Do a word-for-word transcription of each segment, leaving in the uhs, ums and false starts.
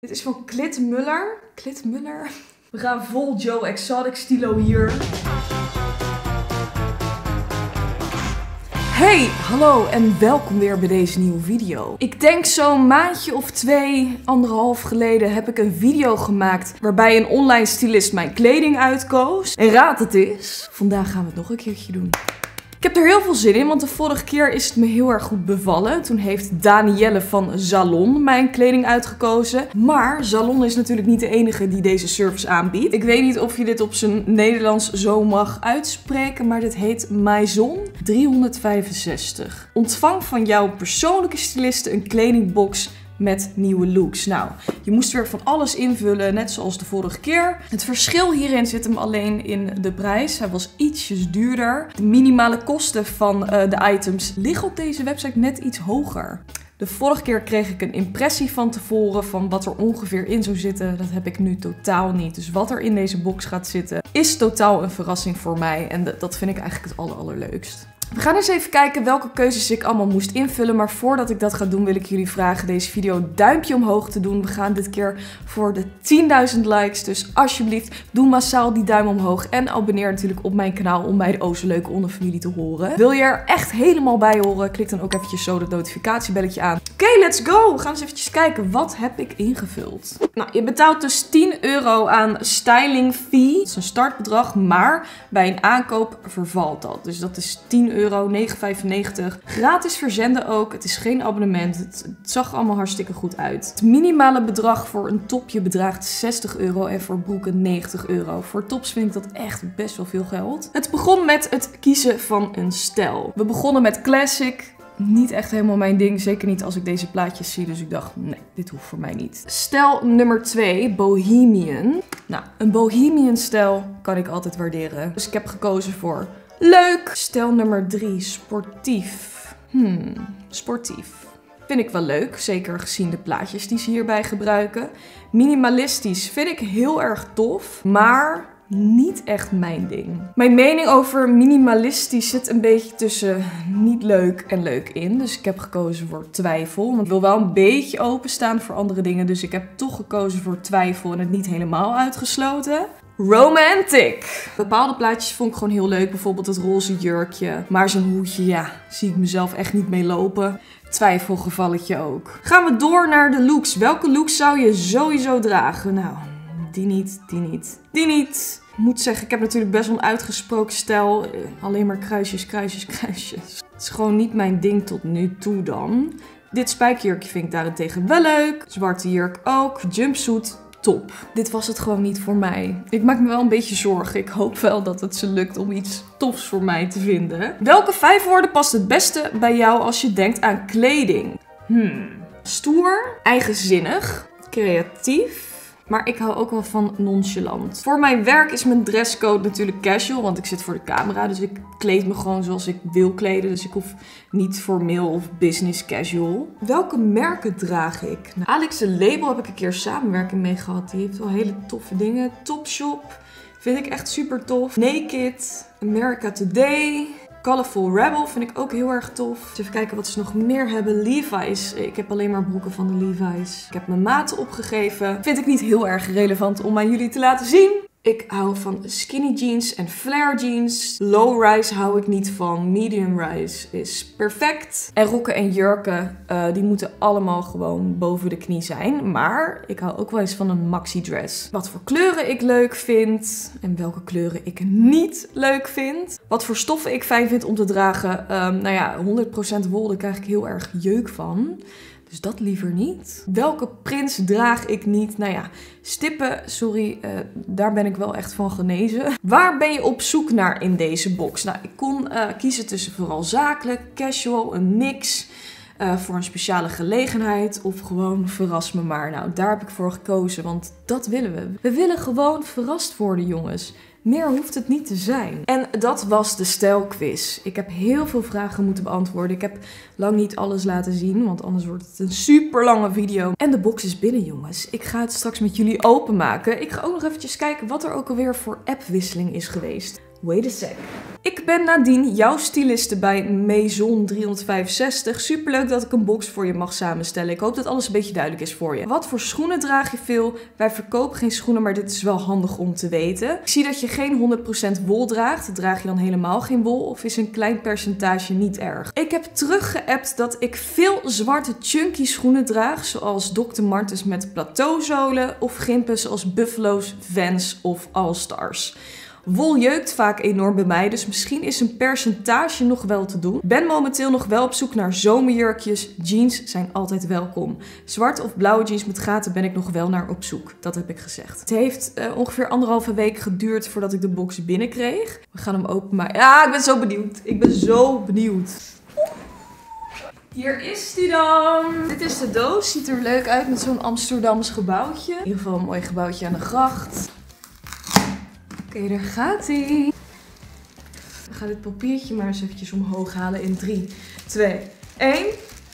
Dit is van Klit Muller. Klit Muller. We gaan vol Joe Exotic stilo hier. Hey, hallo en welkom weer bij deze nieuwe video. Ik denk zo'n maandje of twee, anderhalf geleden heb ik een video gemaakt waarbij een online stylist mijn kleding uitkoos. En raad het is, vandaag gaan we het nog een keertje doen. Ik heb er heel veel zin in, want de vorige keer is het me heel erg goed bevallen. Toen heeft Danielle van Zalon mijn kleding uitgekozen. Maar Zalon is natuurlijk niet de enige die deze service aanbiedt. Ik weet niet of je dit op zijn Nederlands zo mag uitspreken, maar dit heet Maison driehonderdvijfenzestig. Ontvang van jouw persoonlijke styliste een kledingbox met nieuwe looks. Nou, je moest weer van alles invullen, net zoals de vorige keer. Het verschil hierin zit hem alleen in de prijs. Hij was ietsjes duurder. De minimale kosten van uh, de items liggen op deze website net iets hoger. De vorige keer kreeg ik een impressie van tevoren van wat er ongeveer in zou zitten. Dat heb ik nu totaal niet. Dus wat er in deze box gaat zitten is totaal een verrassing voor mij. En dat vind ik eigenlijk het aller, allerleukst. We gaan eens even kijken welke keuzes ik allemaal moest invullen. Maar voordat ik dat ga doen wil ik jullie vragen deze video duimpje omhoog te doen. We gaan dit keer voor de tienduizend likes. Dus alsjeblieft doe massaal die duim omhoog. En abonneer natuurlijk op mijn kanaal om bij de O Zo Leuke onderfamilie te horen. Wil je er echt helemaal bij horen? Klik dan ook eventjes zo dat notificatiebelletje aan. Oké, okay, let's go! We gaan eens eventjes kijken. Wat heb ik ingevuld? Nou, je betaalt dus tien euro aan styling fee. Dat is een startbedrag, maar bij een aankoop vervalt dat. Dus dat is tien euro, negen vijfennegentig. Gratis verzenden ook. Het is geen abonnement. Het, het zag er allemaal hartstikke goed uit. Het minimale bedrag voor een topje bedraagt zestig euro en voor broeken negentig euro. Voor tops vind ik dat echt best wel veel geld. Het begon met het kiezen van een stijl. We begonnen met classic. Niet echt helemaal mijn ding, zeker niet als ik deze plaatjes zie. Dus ik dacht, nee, dit hoeft voor mij niet. Stijl nummer twee, bohemian. Nou, een bohemian stijl kan ik altijd waarderen. Dus ik heb gekozen voor leuk. Stijl nummer drie, sportief. Hmm, sportief. Vind ik wel leuk, zeker gezien de plaatjes die ze hierbij gebruiken. Minimalistisch vind ik heel erg tof, maar niet echt mijn ding. Mijn mening over minimalistisch zit een beetje tussen niet leuk en leuk in. Dus ik heb gekozen voor twijfel. Want ik wil wel een beetje openstaan voor andere dingen. Dus ik heb toch gekozen voor twijfel en het niet helemaal uitgesloten. Romantic. Bepaalde plaatjes vond ik gewoon heel leuk. Bijvoorbeeld het roze jurkje. Maar zo'n hoedje, ja, zie ik mezelf echt niet mee lopen. Twijfelgevalletje ook. Gaan we door naar de looks. Welke looks zou je sowieso dragen? Nou, die niet, die niet, die niet. Ik moet zeggen, ik heb natuurlijk best wel een uitgesproken stijl. Alleen maar kruisjes, kruisjes, kruisjes. Het is gewoon niet mijn ding tot nu toe dan. Dit spijkerjurkje vind ik daarentegen wel leuk. Zwarte jurk ook. Jumpsuit. Top. Dit was het gewoon niet voor mij. Ik maak me wel een beetje zorgen. Ik hoop wel dat het ze lukt om iets tofs voor mij te vinden. Welke vijf woorden past het beste bij jou als je denkt aan kleding? Hmm. Stoer, eigenzinnig, creatief. Maar ik hou ook wel van nonchalant. Voor mijn werk is mijn dresscode natuurlijk casual. Want ik zit voor de camera. Dus ik kleed me gewoon zoals ik wil kleden. Dus ik hoef niet formeel of business casual. Welke merken draag ik? Nou, Alex de Label heb ik een keer samenwerking mee gehad. Die heeft wel hele toffe dingen. Topshop vind ik echt super tof. Naked. America Today. Colorful Rebel vind ik ook heel erg tof. Dus even kijken wat ze nog meer hebben. Levi's. Ik heb alleen maar broeken van de Levi's. Ik heb mijn maten opgegeven. Vind ik niet heel erg relevant om aan jullie te laten zien. Ik hou van skinny jeans en flare jeans. Low rise hou ik niet van. Medium rise is perfect. En rokken en jurken, uh, die moeten allemaal gewoon boven de knie zijn. Maar ik hou ook wel eens van een maxi dress. Wat voor kleuren ik leuk vind. En welke kleuren ik niet leuk vind. Wat voor stoffen ik fijn vind om te dragen. Um, nou ja, honderd procent wol, daar krijg ik heel erg jeuk van. Dus dat liever niet. Welke prints draag ik niet? Nou ja, stippen, sorry, uh, daar ben ik wel echt van genezen. Waar ben je op zoek naar in deze box? Nou, ik kon uh, kiezen tussen vooral zakelijk, casual, een mix. Uh, voor een speciale gelegenheid of gewoon verras me maar. Nou, daar heb ik voor gekozen, want dat willen we. We willen gewoon verrast worden, jongens. Meer hoeft het niet te zijn. En dat was de stijlquiz. Ik heb heel veel vragen moeten beantwoorden. Ik heb lang niet alles laten zien, want anders wordt het een super lange video. En de box is binnen, jongens. Ik ga het straks met jullie openmaken. Ik ga ook nog eventjes kijken wat er ook alweer voor appwisseling is geweest. Wait a sec. Ik ben Nadine, jouw styliste bij Maison driehonderdvijfenzestig. Superleuk dat ik een box voor je mag samenstellen. Ik hoop dat alles een beetje duidelijk is voor je. Wat voor schoenen draag je veel? Wij verkopen geen schoenen, maar dit is wel handig om te weten. Ik zie dat je geen honderd procent wol draagt. Draag je dan helemaal geen wol of is een klein percentage niet erg? Ik heb teruggeappt dat ik veel zwarte chunky schoenen draag, zoals doctor Martens met plateauzolen of gimpen zoals Buffalo's, Vans of All-Stars. Wol jeukt vaak enorm bij mij, dus misschien is een percentage nog wel te doen. Ik ben momenteel nog wel op zoek naar zomerjurkjes. Jeans zijn altijd welkom. Zwarte of blauwe jeans met gaten ben ik nog wel naar op zoek. Dat heb ik gezegd. Het heeft uh, ongeveer anderhalve week geduurd voordat ik de box binnenkreeg. We gaan hem openmaken. Ja, ik ben zo benieuwd. Ik ben zo benieuwd. Hier is die dan. Dit is de doos. Ziet er leuk uit met zo'n Amsterdams gebouwtje. In ieder geval een mooi gebouwtje aan de gracht. Oké, okay, daar gaat hij. We gaan dit papiertje maar eens eventjes omhoog halen in drie, twee, één.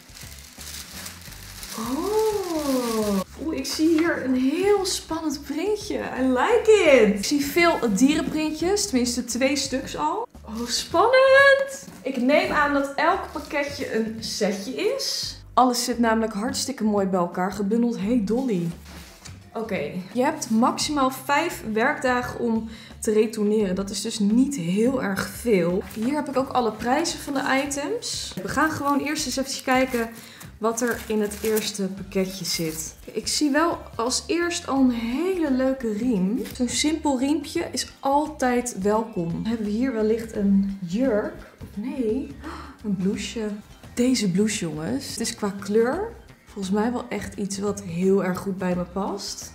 Oh. Oeh, ik zie hier een heel spannend printje. I like it. Ik zie veel dierenprintjes, tenminste twee stuks al. Oh, spannend. Ik neem aan dat elk pakketje een setje is. Alles zit namelijk hartstikke mooi bij elkaar gebundeld. Hey Dolly. Oké, okay. Je hebt maximaal vijf werkdagen om te retourneren. Dat is dus niet heel erg veel. Hier heb ik ook alle prijzen van de items. We gaan gewoon eerst eens even kijken wat er in het eerste pakketje zit. Ik zie wel als eerst al een hele leuke riem. Zo'n simpel riempje is altijd welkom. Dan hebben we hier wellicht een jurk. Of nee, een blouseje. Deze blouse, jongens. Het is qua kleur volgens mij wel echt iets wat heel erg goed bij me past.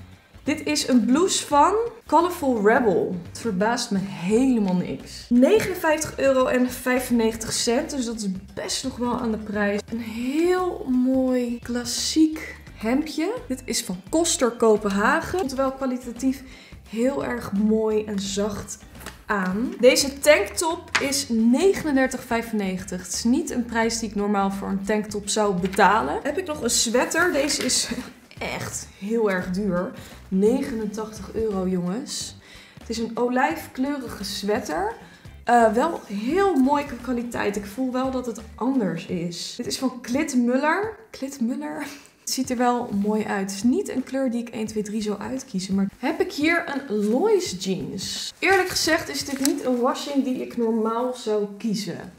Dit is een blouse van Colorful Rebel. Het verbaast me helemaal niks. negenenvijftig euro en vijfennegentig cent. Dus dat is best nog wel aan de prijs. Een heel mooi klassiek hemdje. Dit is van Koster Kopenhagen. Komt wel kwalitatief heel erg mooi en zacht aan. Deze tanktop is negenendertig vijfennegentig. Het is niet een prijs die ik normaal voor een tanktop zou betalen. Heb ik nog een sweater. Deze is echt heel erg duur. negenentachtig euro, jongens. Het is een olijfkleurige sweater. Uh, wel heel mooie kwaliteit. Ik voel wel dat het anders is. Dit is van Klit Muller. Klit Muller. Het ziet er wel mooi uit. Het is niet een kleur die ik één, twee, drie zou uitkiezen. Maar heb ik hier een Lois jeans. Eerlijk gezegd is dit niet een washing die ik normaal zou kiezen.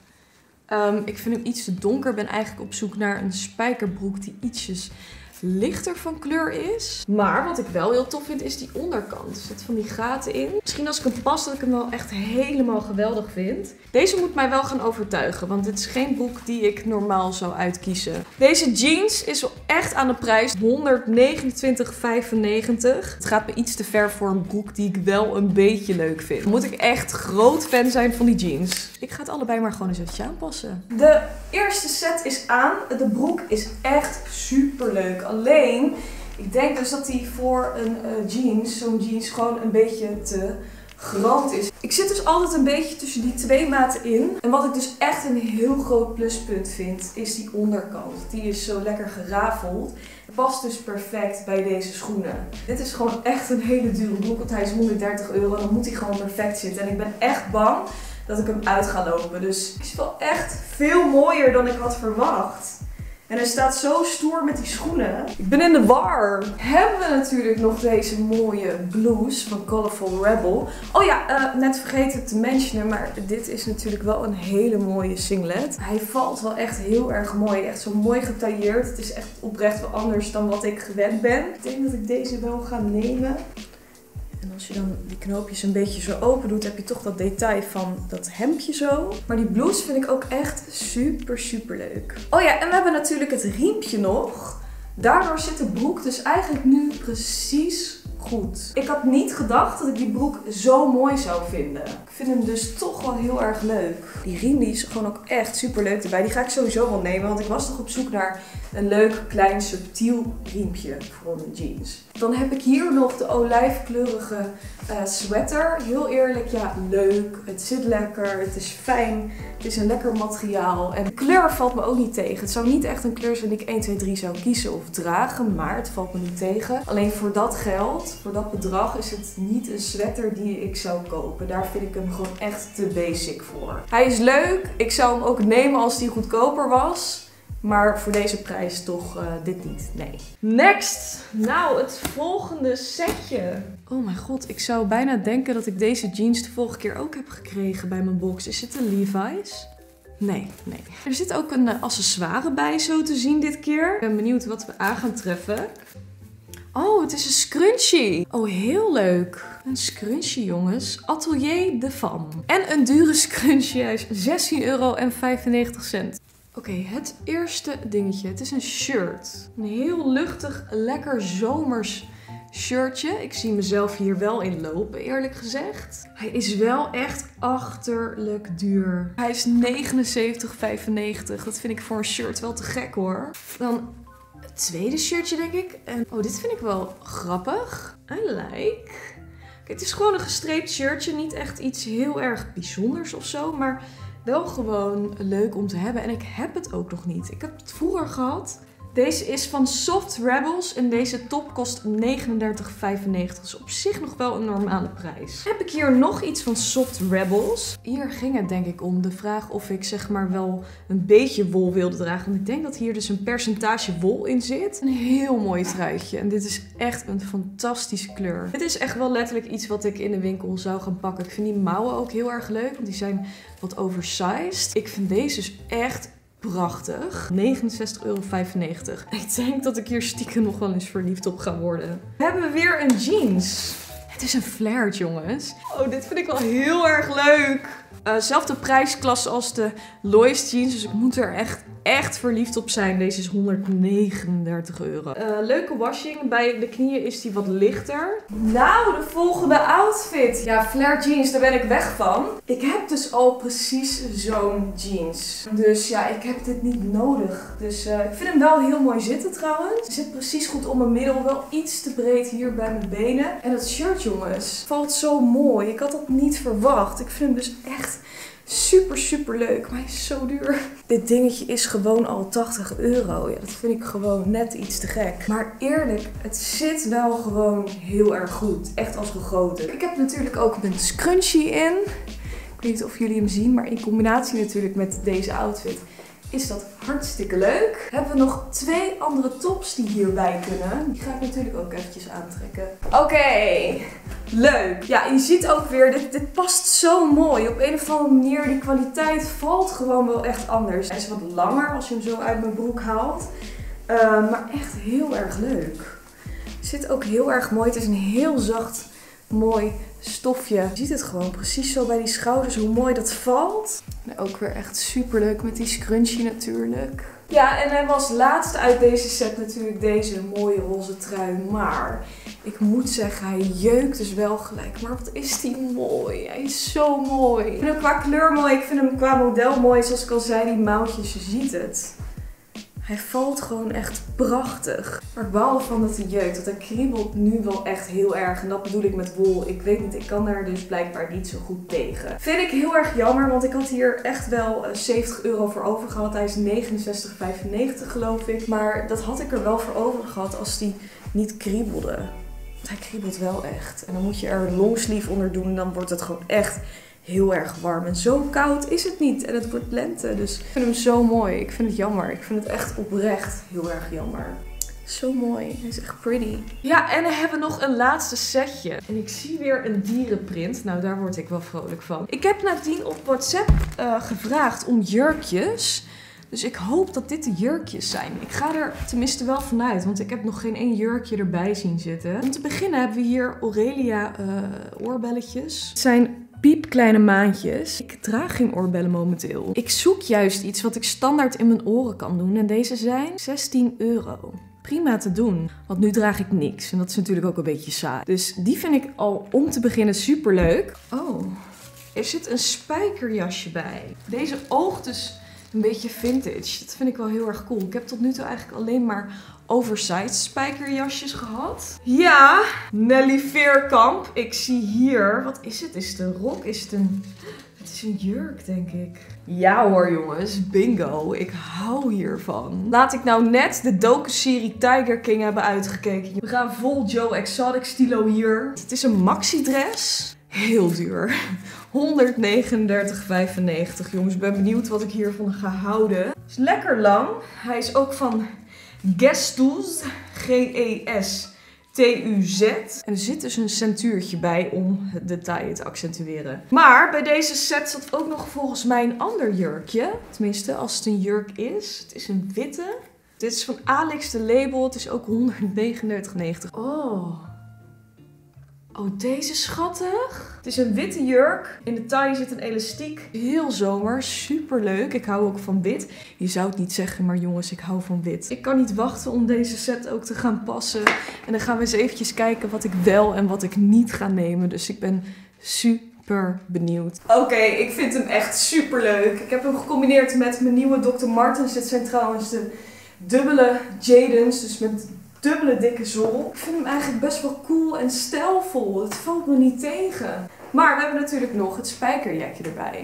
Um, ik vind hem iets te donker. Ik ben eigenlijk op zoek naar een spijkerbroek die ietsjes lichter van kleur is. Maar wat ik wel heel tof vind is die onderkant. Er zitten van die gaten in. Misschien als ik hem pas dat ik hem wel echt helemaal geweldig vind. Deze moet mij wel gaan overtuigen. Want dit is geen broek die ik normaal zou uitkiezen. Deze jeans is wel echt aan de prijs. honderdnegenentwintig vijfennegentig. Het gaat me iets te ver voor een broek die ik wel een beetje leuk vind. Dan moet ik echt groot fan zijn van die jeans. Ik ga het allebei maar gewoon eens eventjes aanpassen. De eerste set is aan. De broek is echt super leuk. Alleen, ik denk dus dat die voor een uh, jeans, zo'n jeans, gewoon een beetje te groot is. Ik zit dus altijd een beetje tussen die twee maten in. En wat ik dus echt een heel groot pluspunt vind, is die onderkant. Die is zo lekker gerafeld. Past dus perfect bij deze schoenen. Dit is gewoon echt een hele dure broek, want hij is honderddertig euro. Dan moet hij gewoon perfect zitten. En ik ben echt bang dat ik hem uit ga lopen. Dus het is wel echt veel mooier dan ik had verwacht. En hij staat zo stoer met die schoenen. Ik ben in de war. Hebben we natuurlijk nog deze mooie blouse van Colorful Rebel. Oh ja, uh, net vergeten te mentionen, maar dit is natuurlijk wel een hele mooie singlet. Hij valt wel echt heel erg mooi. Echt zo mooi getailleerd. Het is echt oprecht wel anders dan wat ik gewend ben. Ik denk dat ik deze wel ga nemen. En als je dan die knoopjes een beetje zo open doet, heb je toch dat detail van dat hemdje zo. Maar die blouse vind ik ook echt super, super leuk. Oh ja, en we hebben natuurlijk het riempje nog. Daardoor zit de broek dus eigenlijk nu precies goed. Ik had niet gedacht dat ik die broek zo mooi zou vinden. Ik vind hem dus toch wel heel erg leuk. Die riem die is gewoon ook echt super leuk erbij. Die ga ik sowieso wel nemen, want ik was toch op zoek naar een leuk klein subtiel riempje voor mijn jeans. Dan heb ik hier nog de olijfkleurige uh, sweater. Heel eerlijk, ja, leuk. Het zit lekker, het is fijn, het is een lekker materiaal. En de kleur valt me ook niet tegen. Het zou niet echt een kleur zijn die ik één, twee, drie zou kiezen of dragen, maar het valt me niet tegen. Alleen voor dat geld, voor dat bedrag, is het niet een sweater die ik zou kopen. Daar vind ik hem gewoon echt te basic voor. Hij is leuk, ik zou hem ook nemen als die goedkoper was. Maar voor deze prijs toch uh, dit niet, nee. Next! Nou, het volgende setje. Oh mijn god, ik zou bijna denken dat ik deze jeans de vorige keer ook heb gekregen bij mijn box. Is het een Levi's? Nee, nee. Er zit ook een uh, accessoire bij zo te zien dit keer. Ik ben benieuwd wat we aan gaan treffen. Oh, het is een scrunchie. Oh, heel leuk. Een scrunchie, jongens. Atelier de Femme. En een dure scrunchie. Hij is zestien euro en vijfennegentig cent. Oké, okay, het eerste dingetje. Het is een shirt. Een heel luchtig, lekker zomers shirtje. Ik zie mezelf hier wel in lopen, eerlijk gezegd. Hij is wel echt achterlijk duur. Hij is negenenzeventig vijfennegentig. Dat vind ik voor een shirt wel te gek, hoor. Dan het tweede shirtje, denk ik. En oh, dit vind ik wel grappig. I like. Kijk, het is gewoon een gestreept shirtje. Niet echt iets heel erg bijzonders of zo, maar wel gewoon leuk om te hebben. En ik heb het ook nog niet. Ik heb het vroeger gehad. Deze is van Soft Rebels en deze top kost negenendertig vijfennegentig. Dus op zich nog wel een normale prijs. Heb ik hier nog iets van Soft Rebels. Hier ging het denk ik om de vraag of ik zeg maar wel een beetje wol wilde dragen. Want ik denk dat hier dus een percentage wol in zit. Een heel mooi truitje. En dit is echt een fantastische kleur. Dit is echt wel letterlijk iets wat ik in de winkel zou gaan pakken. Ik vind die mouwen ook heel erg leuk. Want die zijn wat oversized. Ik vind deze dus echt prachtig. negenenzestig euro vijfennegentig. Ik denk dat ik hier stiekem nog wel eens verliefd op ga worden. We hebben weer een jeans. Het is een flared, jongens. Oh, dit vind ik wel heel erg leuk. Uh, zelfde prijsklasse als de Lois jeans. Dus ik moet er echt, echt verliefd op zijn. Deze is honderdnegenendertig euro. Uh, leuke washing. Bij de knieën is die wat lichter. Nou, de volgende outfit. Ja, flared jeans, daar ben ik weg van. Ik heb dus al precies zo'n jeans. Dus ja, ik heb dit niet nodig. Dus uh, ik vind hem wel heel mooi zitten trouwens. Hij zit precies goed om mijn middel. Wel iets te breed hier bij mijn benen. En dat shirt, jongens, valt zo mooi. Ik had dat niet verwacht. Ik vind hem dus echt super, super leuk. Maar hij is zo duur. Dit dingetje is gewoon al tachtig euro. Ja, dat vind ik gewoon net iets te gek. Maar eerlijk, het zit wel gewoon heel erg goed. Echt als gegoten. Ik heb natuurlijk ook een scrunchie in. Ik weet niet of jullie hem zien, maar in combinatie natuurlijk met deze outfit is dat hartstikke leuk. Hebben we nog twee andere tops die hierbij kunnen. Die ga ik natuurlijk ook eventjes aantrekken. Oké, okay. Leuk. Ja, je ziet ook weer, dit, dit past zo mooi. Op een of andere manier, die kwaliteit valt gewoon wel echt anders. Hij is wat langer als je hem zo uit mijn broek haalt. Uh, maar echt heel erg leuk. Zit ook heel erg mooi. Het is een heel zacht, mooi stofje. Je ziet het gewoon precies zo bij die schouders, hoe mooi dat valt. En ook weer echt super leuk met die scrunchie natuurlijk. Ja, en hij was laatst uit deze set natuurlijk deze mooie roze trui. Maar ik moet zeggen, hij jeukt dus wel gelijk. Maar wat is die mooi. Hij is zo mooi. Ik vind hem qua kleur mooi. Ik vind hem qua model mooi. Zoals ik al zei, die mouwtjes, je ziet het. Hij valt gewoon echt prachtig. Maar ik baal ervan dat hij jeukt. Want hij kriebelt nu wel echt heel erg. En dat bedoel ik met wol. Ik weet niet, ik kan daar dus blijkbaar niet zo goed tegen. Vind ik heel erg jammer. Want ik had hier echt wel zeventig euro voor over gehad. Hij is negenenzestig vijfennegentig geloof ik. Maar dat had ik er wel voor over gehad als die niet kriebelde. Want hij kriebelt wel echt. En dan moet je er een longsleeve onder doen. En dan wordt het gewoon echt heel erg warm. En zo koud is het niet. En het wordt lente. Dus ik vind hem zo mooi. Ik vind het jammer. Ik vind het echt oprecht heel erg jammer. Zo mooi. Hij is echt pretty. Ja, en dan hebben we nog een laatste setje. En ik zie weer een dierenprint. Nou, daar word ik wel vrolijk van. Ik heb nadien op WhatsApp uh, gevraagd om jurkjes. Dus ik hoop dat dit de jurkjes zijn. Ik ga er tenminste wel vanuit, want ik heb nog geen één jurkje erbij zien zitten. Om te beginnen hebben we hier Aurelia uh, oorbelletjes. Het zijn piepkleine maandjes. Ik draag geen oorbellen momenteel. Ik zoek juist iets wat ik standaard in mijn oren kan doen. En deze zijn zestien euro. Prima te doen, want nu draag ik niks. En dat is natuurlijk ook een beetje saai. Dus die vind ik al om te beginnen super leuk. Oh, er zit een spijkerjasje bij. Deze oogt dus Een beetje vintage. Dat vind ik wel heel erg cool. Ik heb tot nu toe eigenlijk alleen maar oversized spijkerjasjes gehad. Ja, Nelly Veerkamp. Ik zie hier... Wat is het? Is het een rok? Is het een... Het is een jurk, denk ik. Ja hoor jongens, bingo. Ik hou hiervan. Laat ik nou net de docu-serie Tiger King hebben uitgekeken. We gaan vol Joe Exotic stilo hier. Het is een maxi-dress. Heel duur. honderdnegenendertig vijfennegentig. Jongens, ik ben benieuwd wat ik hiervan ga houden. Het is lekker lang. Hij is ook van Gestuz. G E S T U Z. En er zit dus een centuurtje bij om de taille te accentueren. Maar bij deze set zat ook nog volgens mij een ander jurkje. Tenminste, als het een jurk is. Het is een witte. Dit is van Alex de label. Het is ook honderdnegenendertig negentig. Oh. Oh, deze is schattig. Het is een witte jurk. In de taille zit een elastiek. Heel zomer. Super leuk. Ik hou ook van wit. Je zou het niet zeggen, maar jongens, ik hou van wit. Ik kan niet wachten om deze set ook te gaan passen. En dan gaan we eens eventjes kijken wat ik wel en wat ik niet ga nemen. Dus ik ben super benieuwd. Oké, okay, ik vind hem echt super leuk. Ik heb hem gecombineerd met mijn nieuwe doctor Martens. Dit zijn trouwens de dubbele Jadens. Dus met dubbele dikke zool. Ik vind hem eigenlijk best wel cool en stijlvol. Het valt me niet tegen. Maar we hebben natuurlijk nog het spijkerjakje erbij.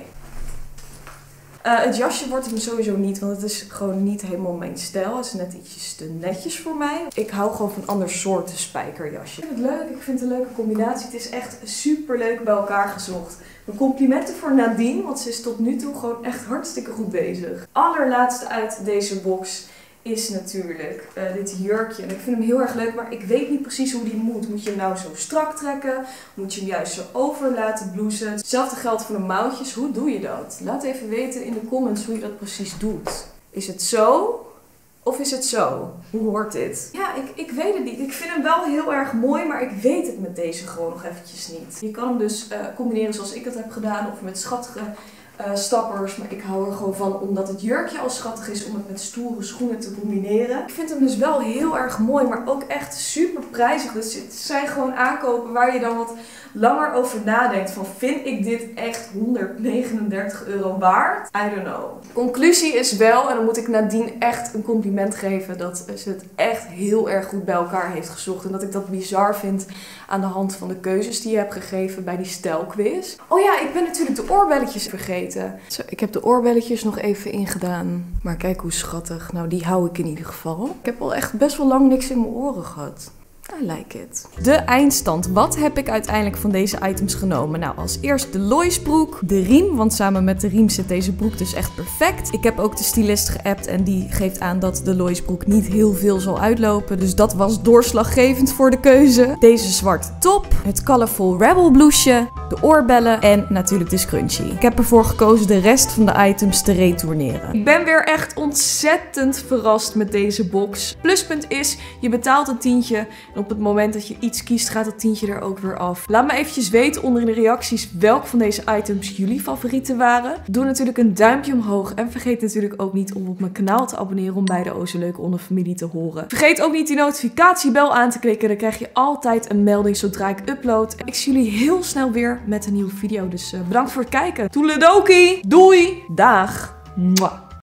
Uh, het jasje wordt hem sowieso niet, want het is gewoon niet helemaal mijn stijl. Het is net ietsjes te netjes voor mij. Ik hou gewoon van ander soorten spijkerjasje. Ik vind het leuk. Ik vind het een leuke combinatie. Het is echt super leuk bij elkaar gezocht. Mijn complimenten voor Nadine, want ze is tot nu toe gewoon echt hartstikke goed bezig. Allerlaatste uit deze box is natuurlijk uh, dit jurkje. En ik vind hem heel erg leuk, maar ik weet niet precies hoe die moet. Moet je hem nou zo strak trekken? Moet je hem juist zo over laten blousen? Hetzelfde geldt voor de mouwtjes. Hoe doe je dat? Laat even weten in de comments hoe je dat precies doet. Is het zo? Of is het zo? Hoe hoort dit? Ja, ik, ik weet het niet. Ik vind hem wel heel erg mooi, maar ik weet het met deze gewoon nog eventjes niet. Je kan hem dus uh, combineren zoals ik dat heb gedaan, of met schattige Uh, stappers, maar ik hou er gewoon van omdat het jurkje al schattig is om het met stoere schoenen te combineren. Ik vind hem dus wel heel erg mooi, maar ook echt super prijzig. Dus het zijn gewoon aankopen waar je dan wat langer over nadenkt van, vind ik dit echt honderdnegenendertig euro waard? I don't know. Conclusie is wel, en dan moet ik Nadine echt een compliment geven, dat ze het echt heel erg goed bij elkaar heeft gezocht. En dat ik dat bizar vind aan de hand van de keuzes die je hebt gegeven bij die stijlquiz. Oh ja, ik ben natuurlijk de oorbelletjes vergeten. Zo, ik heb de oorbelletjes nog even ingedaan. Maar kijk hoe schattig. Nou, die hou ik in ieder geval. Ik heb al echt best wel lang niks in mijn oren gehad. I like it. De eindstand. Wat heb ik uiteindelijk van deze items genomen? Nou, als eerst de Lois broek. De riem, want samen met de riem zit deze broek dus echt perfect. Ik heb ook de stylist geappt en die geeft aan dat de Lois broek niet heel veel zal uitlopen. Dus dat was doorslaggevend voor de keuze. Deze zwarte top. Het Colorful Rebel blouseje. De oorbellen en natuurlijk de scrunchie. Ik heb ervoor gekozen de rest van de items te retourneren. Ik ben weer echt ontzettend verrast met deze box. Pluspunt is, je betaalt een tientje. En op het moment dat je iets kiest, gaat dat tientje er ook weer af. Laat me eventjes weten onder in de reacties welke van deze items jullie favorieten waren. Doe natuurlijk een duimpje omhoog. En vergeet natuurlijk ook niet om op mijn kanaal te abonneren om bij de O Zo Leuke Onderfamilie te horen. Vergeet ook niet die notificatiebel aan te klikken. Dan krijg je altijd een melding zodra ik upload. Ik zie jullie heel snel weer met een nieuwe video. Dus uh, bedankt voor het kijken. Toedeledokie! Doei! Dag! Mwah.